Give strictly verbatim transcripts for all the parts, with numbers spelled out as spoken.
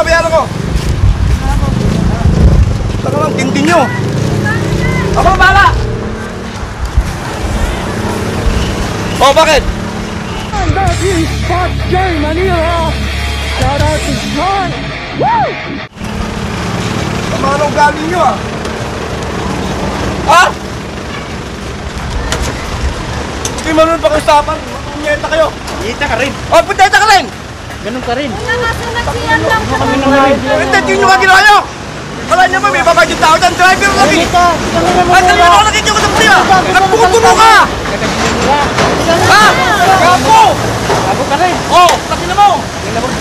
babayaran ko. Taka lang, tindi nyo. Ako na bahala. Oh, bakit? That is Spot J Manila. Shout out to Sean. Woo! Tama anong galing nyo ah. Ha? Hindi marunong pag-usapan. Punyeta kayo. Punyeta ka rin. Oh, punyeta ka rin. Ganun ka rin. Wala nga sa nagsiyan lang sa Kami mga nang Hindi, hindi nyo nga ginawa nyo. Kala nyo ba, may babagin tao dyan. Driver lagi. Ay, kanina ako nakikita ko sa puya. Nagpupuno ka. Ha? Gapo. Gapo ka rin. Oh, laki na mo. Ganun mo.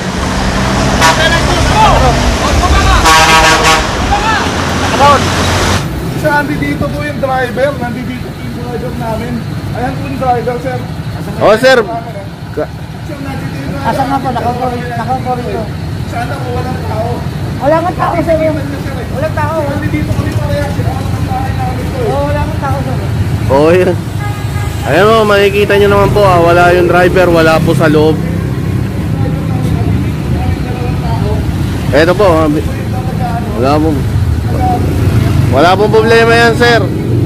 Nakanood. Sir, nandito po yung driver. Nandito po yung driver namin. Ayan po yung driver, sir. Oh, sir. Sir, nandito yung driver. Asan nga po? Nakaupo rito. Sana po walang tao. Wala nga tao sir. Wala tao. Nandito kami parehas. Ang bahay namin po eh. Oh, wala nga tao sir. Oh, yun. Ayan mo, makikita nyo naman po ah, wala yung driver, wala po sa loob. Eto po, ah, wala po. Wala pong problema yan, sir.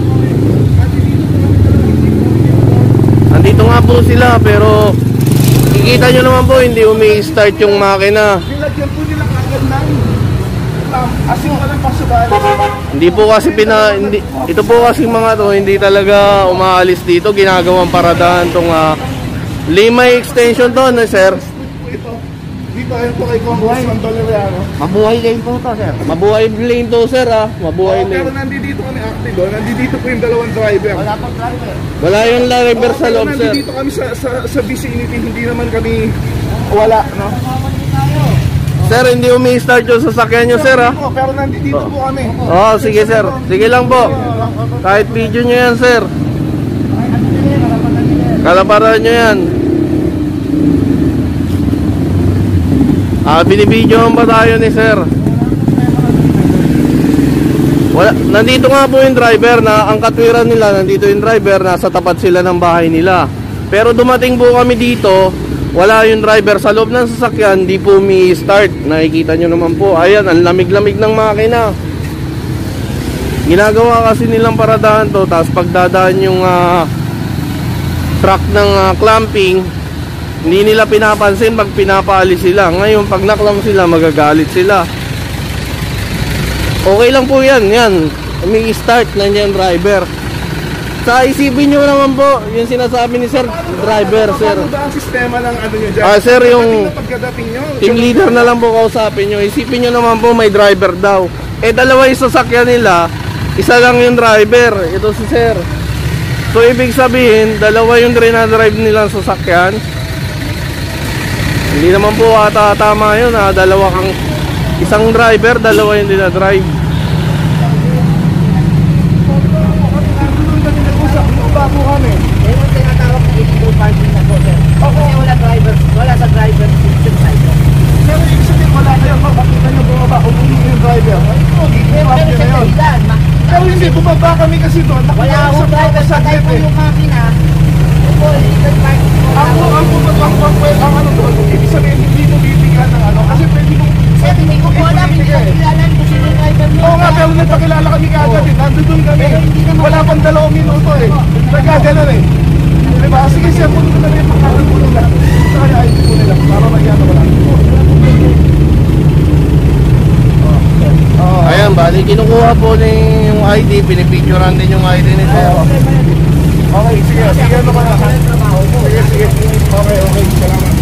Nandito nga po sila, pero kikita nyo naman po, hindi umi-start yung makina. Nilagyan po nila kagad ng asin pa ng pasubali. Hindi po kasi pina hindi, ito po kasi mga to hindi talaga umaalis dito, ginagawang paradahan tong uh, Limay extension to, no, sir. Dito ayun po kay Congressman Valeriano. Mabuhay lane po to, sir. Mabuhay lane to, sir, ah. Mabuhay Oh, pero lane. nandito kami active, oh. Nandito po yung dalawang driver. Wala pang driver. Wala yung driver Oh, sa pero loob, sir. nandito kami sa, sa, sa vicinity, hindi naman kami wala, no? Sir, hindi umi-start yung sasakyan nyo, sir, ah. Po, pero nandito po kami. Oh, sige, sir. Sige lang po. Kahit video nyo yan, sir. Kalaparan nyo yan. Ah, binibidyohan ba tayo ni sir? Wala, nandito nga po yung driver na ang katwiran nila, nandito yung driver, nasa tapat sila ng bahay nila. Pero dumating po kami dito, wala yung driver sa loob ng sasakyan, di po umi-start. Nakikita nyo naman po, ayan, ang lamig-lamig ng makina. Ginagawa kasi nilang paradahan to, tapos pagdadaan yung uh, truck ng uh, clamping, hindi nila pinapansin pag pinapaalis sila. Ngayon pag naklam sila, magagalit sila. Okay lang po yan, yan, umi-start na yung driver. Sa isipin nyo naman po, yung sinasabi ni sir, driver, sir. Ano ba ang sistema ng ano nyo dyan? Ah, sir, yung pagkadating nyo, team leader na lang po kausapin nyo. Isipin nyo naman po, may driver daw. Eh, dalawa yung sasakyan nila, isa lang yung driver. Ito si sir. So, ibig sabihin, dalawa yung dinadrive nilang sasakyan. Hindi naman po ata tama yun, ha? Dalawa kang, isang driver, dalawa yung dinadrive. ba po kami? Eh, yung tinatawag na illegal parking na po, sir. Kasi wala driver, wala sa driver system sa ito. Pero ibig sabihin wala kayo, makakita nyo bumaba, umuwi yung driver. Pero meron siya dahilan. Pero hindi, bumaba kami kasi doon. Wala akong driver, patay po yung makina. Ito, illegal parking po. Ang ang ang ang ano doon, ibig sabihin hindi mo bibigyan ng ano, kasi pwede mo. Sir, hindi ko po alam, hindi ko kilala kung sino yung driver mo. Oo nga, pero nagpakilala kami kaagad eh, nandun kami. Wala pang dalawang minuto eh. Nagkaganon eh. Diba? Sige siya, puno na rin yung pagkakas mo nila. Saka yung I D mo nila, para magyano wala. Ayan, bali kinukuha po ni yung I D, pinipicturean din yung I D ni sir. Okay, sige, sige ano ka na. Sige, sige. Okay, okay, salamat.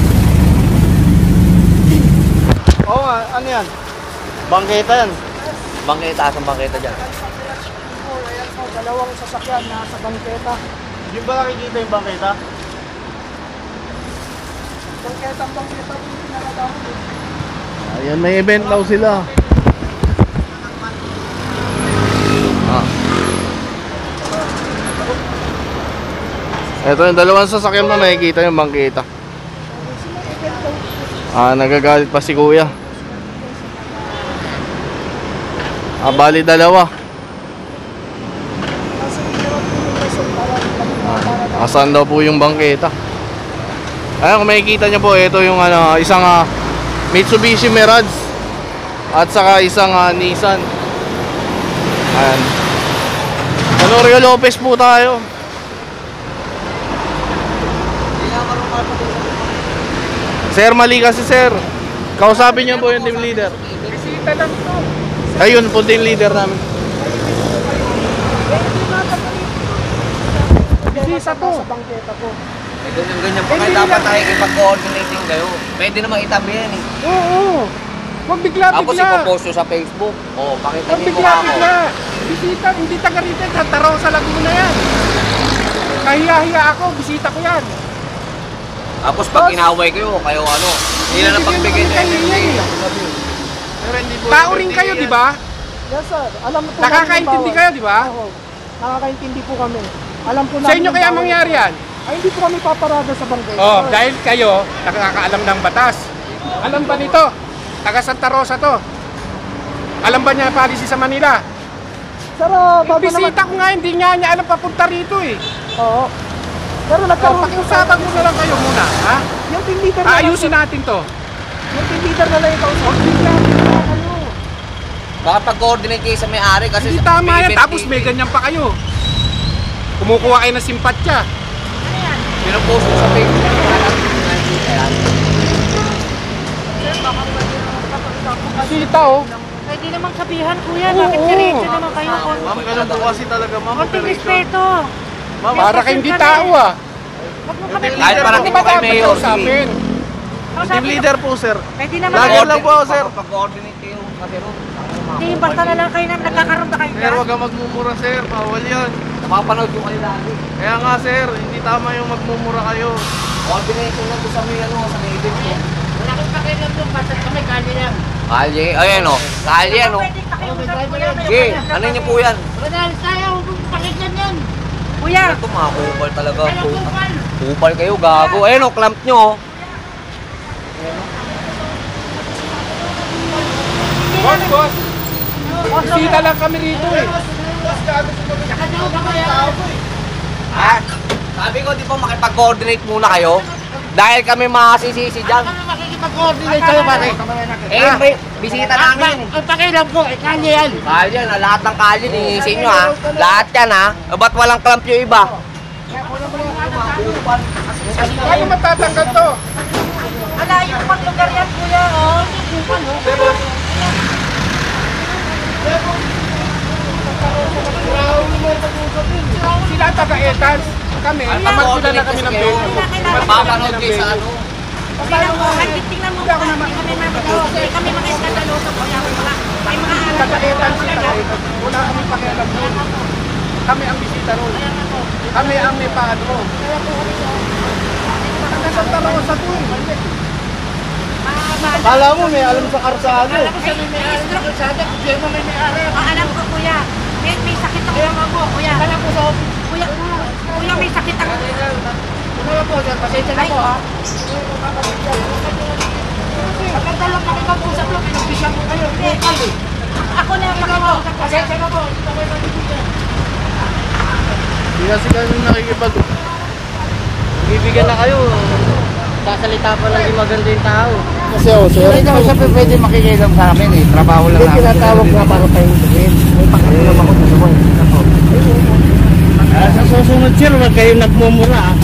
Oo nga, ano yan? Bangketa yan. Bangketa, asang bangketa dyan? Ayan po, dalawang sasakyan na sa bangketa. Yung ba nakikita yung bangketa? Bangketa, bangketa po yung pinakadami. Ayan, may event daw sila. Ah. Ito yung dalawang sasakyan pa, makikita yung bangketa. Ah, nagagalit pa si kuya. Ah, bali dalawa. Ah, asan daw po yung bangketa? Ayan, kung makikita nyo po, ito yung ano, isang uh, Mitsubishi Mirage at saka isang uh, Nissan. Ayan. Honorio Lopez po tayo. Sir, mali kasi sir. Kausapin niyo po yung team leader. Bisita lang to. Ayun po team leader namin. Bisita to. Ganyan ganyan pa kayo, dapat tayo ipag-coordinating kayo. Pwede naman itabi yan eh. Oo. Huwag Tapos bigla-bigla. ipopost nyo sa Facebook. O, pakita Huwag niyo yung mukha ko. bigla-bigla. Bisita, hindi taga rito. Tataraw sa Laguna yan. Kahiya-hiya ako, bisita ko yan. Tapos pag inaway kayo, kayo ano, hindi na napagbigay nyo Kahiya energy. yan. Pero hindi po. Tao rin kayo, di ba? Yes sir, alam po Nakakaintindi kayo, di ba? Oo, nakakaintindi po kami. Alam po Sa inyo yung kaya bawal- mangyari yan? Ay hindi po kami paparada sa barangay. Oh, sir. dahil kayo nakakaalam ng batas. Alam ba nito? Taga Santa Rosa to. Alam ba niya policy sa Manila? Sir, ah, bago naman. Bisita ko nga, hindi nga niya alam papunta rito eh. Oo. Pero Oh, nagkaroon pakiusapan mo na lang kayo muna, ha? yung team leader na Ayusin natin to. Yung team leader na lang yung kausap. Baka pag-coordinate kayo sa may-ari kasi Hindi tama yan, event tapos eh. may ganyan pa kayo. Kumukuha kayo ng simpatya. Pinopost nyo sa Facebook. Ayan. Bisita oh. Pwede namang sabihan, kuya, Oo. bakit diretso naman kayo? Ma'am, ganun po kasi talaga ma'am. Konting Operation. respeto. Ma'am, Para kayong di tao ah. Huwag mo kami Kahit parang Di hindi ba ko kayo dapat mayor. kausapin? team leader po sir. Pwede naman Lagi kayo. lang po, sir. Pag-coordinate kayo kasi ron. Hindi, basta na lang kayo na nagkakaroon ba kayo Sir, dyan? wag kang magmumura sir. Bawal yan. Napapanood ko kayo lagi. Kaya nga sir, hindi tama yung magmumura kayo. Coordination lang ko sa may ano, sa may event ko. Wala kang pakialam doon, basta kami kanya lang. Kalye, ayan o. Kalye ano. Pwede pakiusap, kuya. Sige, ano niyo po yan? Wala na, saya, huwag mong pakinggan yan. Kuya, Ito mga kupal talaga. alam ko man. Kupal kayo, gago. Ayan o, clamp nyo o. Boss, boss. Bisita lang kami rito eh. Nakadaw ba kaya? Ha? Sabi ko, di ba makipag-coordinate muna kayo? Dahil kami makasisisi dyan. Ano makikipag-coordinate kayo, pare? Eh, may bisita namin. Ang pakialam ko, eh, kanya yan. Kalye na, lahat ng kalye, linisin nyo ha. Lahat yan ha. Eh, ba't walang clamp yung iba? Paano matatanggal to? Malayo pang lugar yan, kuya, oh. Sila taga-etans. Kami, kamagpila na kami ng pera. Mapapanood kayo sa ano. Tingnan mo, kahit tingnan mo, kahit hindi kami mamagawa, hindi kami mga eskandaloso, kuya. May mga alam na Taga-etans, taga-etans. Wala kami pakialam doon. Kami ang bisita ron. Kami ang may paano. Taga Santa Rosa to eh. Kala mo may alam sa karsado. Alam ko sa may may-ari ng kalsada, problema may may-ari. Alam ko, kuya. May, may sakit ako. Kuya. Alam ko sa office. Kuya, kuya, may sakit ako. Ano po, sir? Pasensya na po ha. Pagkatalo kami mag-usap lang, pinagpisyan ko kayo. Hindi. Ako na yung makakausap. Pasensya na po. Hindi kasi kami nakikipag... Bibigyan na kayo. Sasalita pa lang yung maganda yung tao. Kasi oh, sir. Hindi naman siya pwede makikialam sa amin eh. Trabaho lang May namin. tinatawag na para tayong sabihin. May pakialam ako sa sabon. Ah, sa susunod sir, wag kayo nagmumura. ah.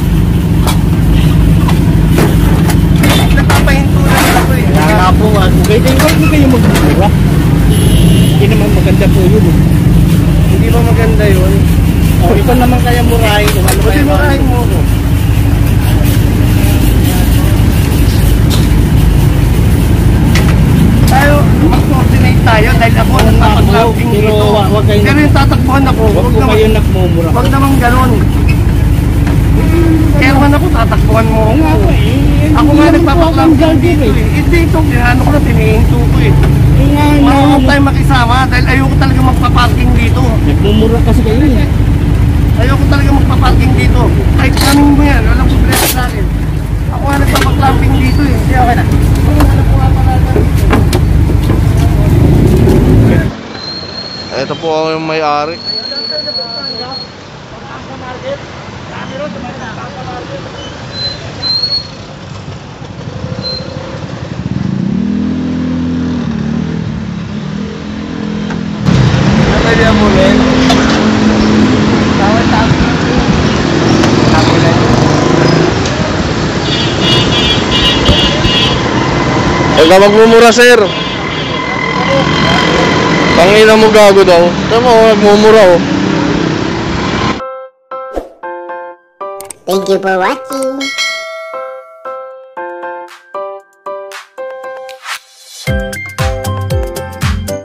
Nagpapahinto na ako eh. Kaya nga po, wag kayo, wag mo kayo magmumura. Hindi naman maganda po yun. eh. Hindi ba maganda yun? Oh, ito naman kaya murahin kung ano Kasi kayo. murahin mo ako. Tayo, mag-coordinate tayo dahil ako ang nagpapag-launching Pero dito. wag, wag kayo, Pero yung tatakbuhan ako, wag huwag po naman, kayo nagmumura. huwag naman ganun. Kaya naman ako, tatakbuhan mo ako. Nga po eh. Ako nga Hindi naman po akong nagpapag-launching driver dito eh. eh. Hindi ito, ano ko na, tinihinto ko eh. Eh nga, Marunong na, tayo makisama dahil ayoko talaga magpa-parking dito. nagmumura kasi kayo eh. Ayoko talaga magpa-parking dito. Kahit kanin mo yan, walang problema sa akin. Ako nga nagpapag-clamping dito eh. Hindi, okay na. Ano po nga pala dito? Ito po ako yung may-ari. Huwag ka magmumura, sir. Tangina mo gago daw. Tama mo, nagmumura oh. Thank you for watching.